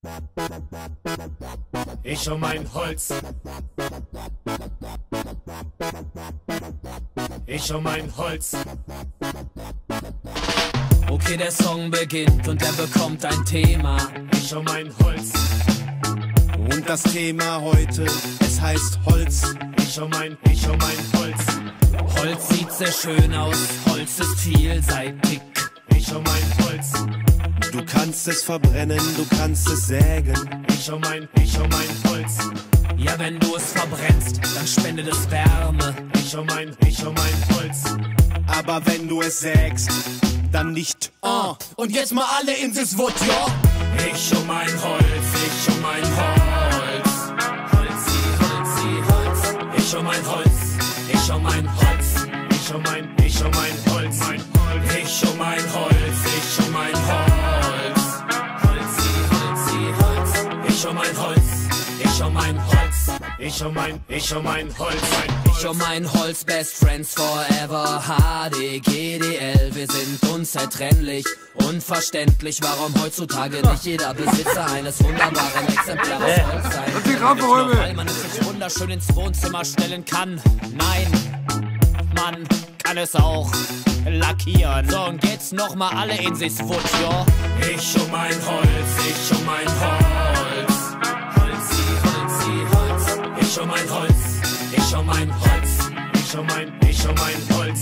Ich um mein Holz. Ich um mein Holz. Okay, der Song beginnt und er bekommt ein Thema. Ich um mein Holz. Und das Thema heute, es heißt Holz. Ich um mein Holz. Holz sieht sehr schön aus, Holz ist vielseitig. Ich um mein Holz. Du kannst es verbrennen, du kannst es sägen. Ich um mein Holz. Ja, wenn du es verbrennst, dann spendet es Wärme. Ich um mein Holz. Aber wenn du es sägst, dann nicht. Und jetzt mal alle in this Wood, ja? Ich um mein Holz, ich um mein Holz. Holzi, Holzi, Holz. Ich um mein Holz, ich um mein Holz. Ich um mein Holz. Ich um mein Holz, ich um mein Holz. Holzi, Holzi, Holz. Ich um mein Holz, ich um mein Holz. Ich um mein Holz. Ich um mein Holz, Best Friends Forever, HDGDL, wir sind unzertrennlich. Unverständlich, warum heutzutage nicht jeder Besitzer eines wunderbaren Exemplars Holz sein kann. Nur weil man es sich wunderschön ins Wohnzimmer stellen kann. Nein, man kann es auch lackieren. So, und geht's nochmal alle in sich Wood, jo. Ich um mein Holz, ich um mein Holz. Holzi, Holzi, Holz. Ich um mein Holz, ich um mein Holz. Ich um mein Holz. Ich um mein Holz,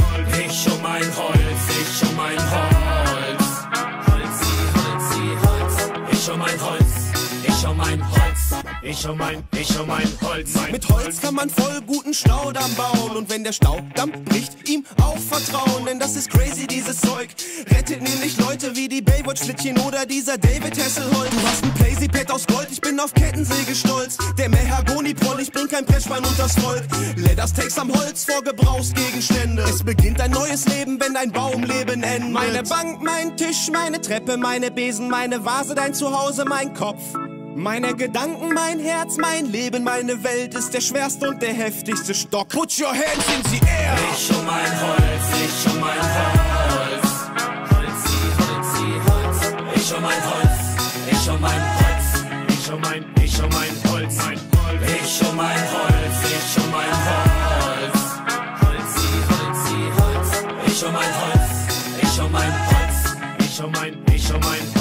ich um mein Holz. Holzi, Holzi, Holz. Ich um mein Holz, ich um mein Holz. Ich um mein Holz. Mit Holz kann man voll guten Staudamm bauen. Und wenn der Staudamm bricht, ihm auch vertrauen. Denn das ist crazy, dieses Zeug. Rettet nämlich Leute wie die Baywatch-Flittchen oder dieser David Hasselholt. Du hast ein Playsy-Pad aus Gold, ich bin auf Kettensäge stolz. Der Mahagoni-Proll, ich bring kein Pressbein unters Volk. Leathersteaks am Holz vor Gebrauchsgegenstände. Es beginnt ein neues Leben, wenn dein Baumleben endet. Meine Bank, mein Tisch, meine Treppe, meine Besen, meine Vase, dein Zuhause, mein Kopf. Meine Gedanken, mein Herz, mein Leben, meine Welt ist der schwerste und der heftigste Stock. Put your hands in the air! Ich um mein Holz, ich um mein Holz. Holzi, Holzi, Holz. Ich um mein Holz, ich um mein Holz. Ich um mein Holz. Ich um mein Holz, ich um mein Holz. Holzi, Holzi, Holz. Ich um mein Holz, ich um mein Holz. Ich um mein Holz. Ich um mein Holz.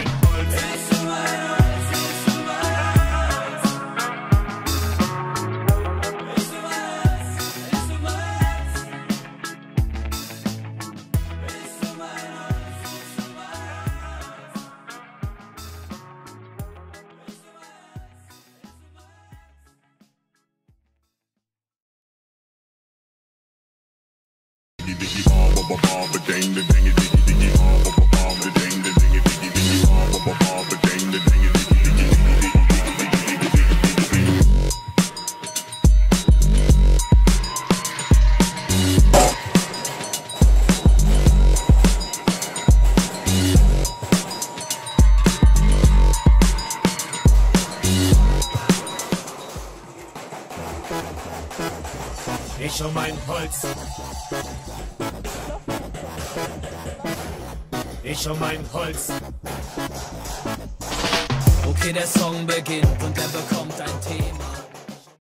Ich um mein Holz. Ich um mein Holz. Okay, der Song beginnt und er bekommt ein Thema.